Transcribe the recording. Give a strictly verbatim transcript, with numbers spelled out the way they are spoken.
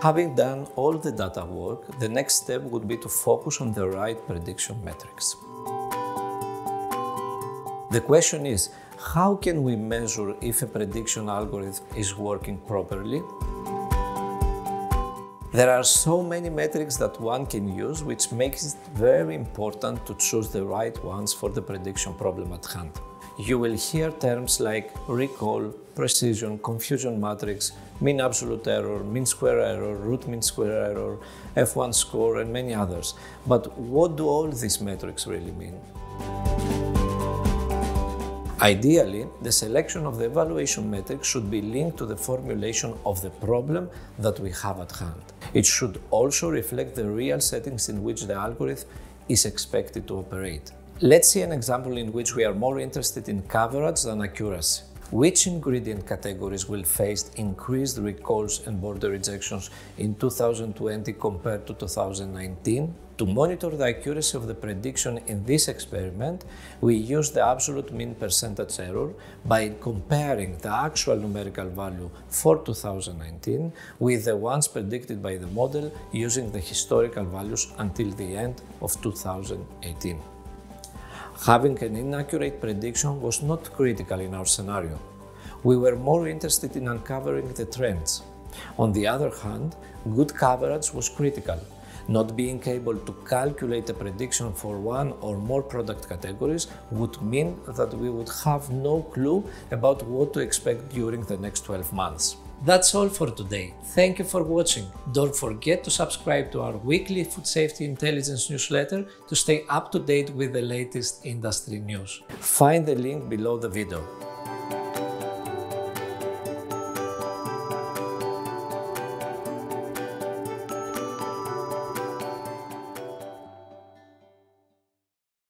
Having done all the data work, the next step would be to focus on the right prediction metrics. The question is, how can we measure if a prediction algorithm is working properly? There are so many metrics that one can use, which makes it very important to choose the right ones for the prediction problem at hand. You will hear terms like recall, precision, confusion matrix, mean absolute error, mean square error, root mean square error, F one score, and many others. But what do all these metrics really mean? Ideally, the selection of the evaluation metric should be linked to the formulation of the problem that we have at hand. It should also reflect the real settings in which the algorithm is expected to operate. Let's see an example in which we are more interested in coverage than accuracy. Which ingredient categories will face increased recalls and border rejections in two thousand twenty compared to two thousand nineteen? To monitor the accuracy of the prediction in this experiment, we use the absolute mean percentage error by comparing the actual numerical value for two thousand nineteen with the ones predicted by the model using the historical values until the end of two thousand eighteen. Having an inaccurate prediction was not critical in our scenario. We were more interested in uncovering the trends. On the other hand, good coverage was critical. Not being able to calculate a prediction for one or more product categories would mean that we would have no clue about what to expect during the next twelve months. That's all for today. Thank you for watching. Don't forget to subscribe to our weekly Food Safety Intelligence newsletter to stay up to date with the latest industry news. Find the link below the video.